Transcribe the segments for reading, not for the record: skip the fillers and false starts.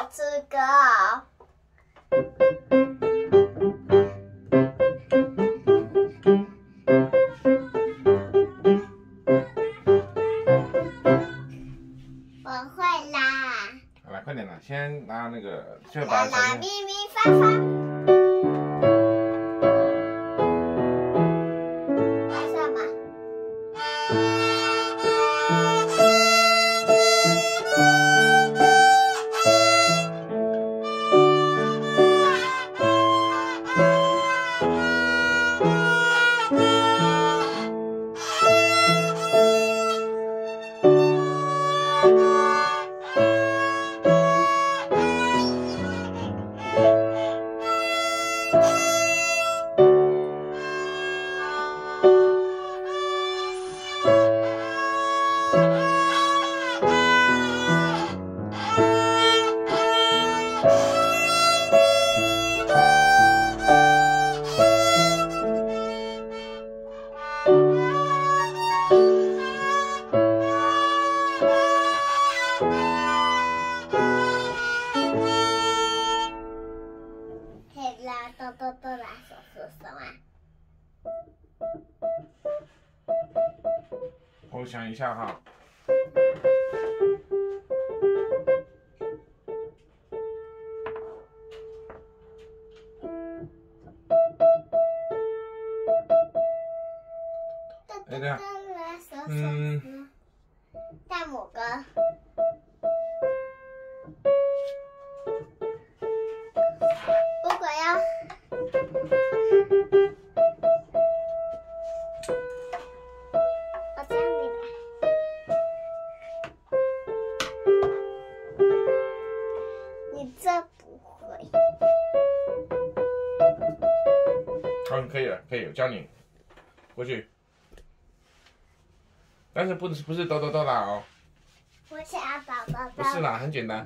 吃歌哦。我会啦。 好了，快点啦，先拿那个，就把小啦心。 咪咪发发。 我想一下哈。哎，对啊。 大拇哥。如果要。我这样子吧。你这不会。 好，可以了，可以，我教你。过去。但是不是哆哆哆啦哦。 我想要哆哆哆。 不是啦，很简单。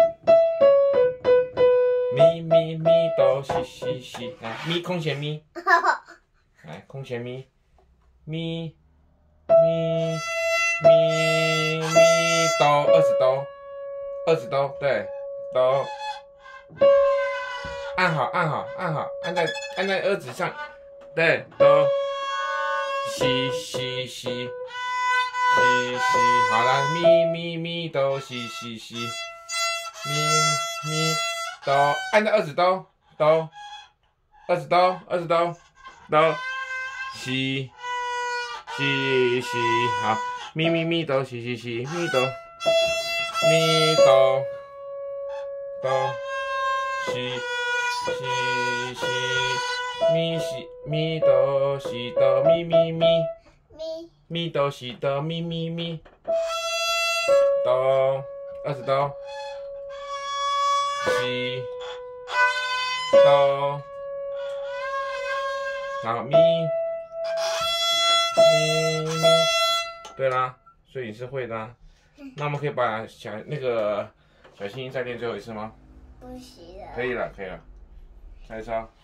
咪咪咪哆西西西，来咪空弦咪，来空弦咪，咪咪咪咪哆，20哆，对，哆，按好，按在二指上，对，哆，西西西。西西，好了，咪咪咪哆西西西，咪咪哆，按在20哆，哆，20哆，哆，西西西，好，咪咪咪哆西西西，咪哆，咪哆，哆，西西西，咪西咪哆西哆咪咪咪。咪哆西哆咪咪咪，哆20哆，西哆，好咪咪，对啦，所以你是会的啊。那我们可以把那个小星星再练最后一次吗？ 不行了。 可以了，再一次啊。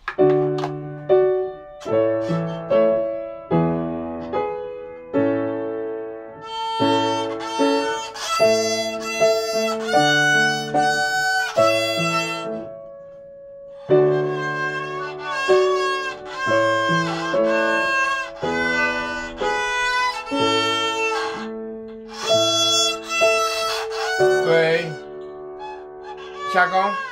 对，下弓。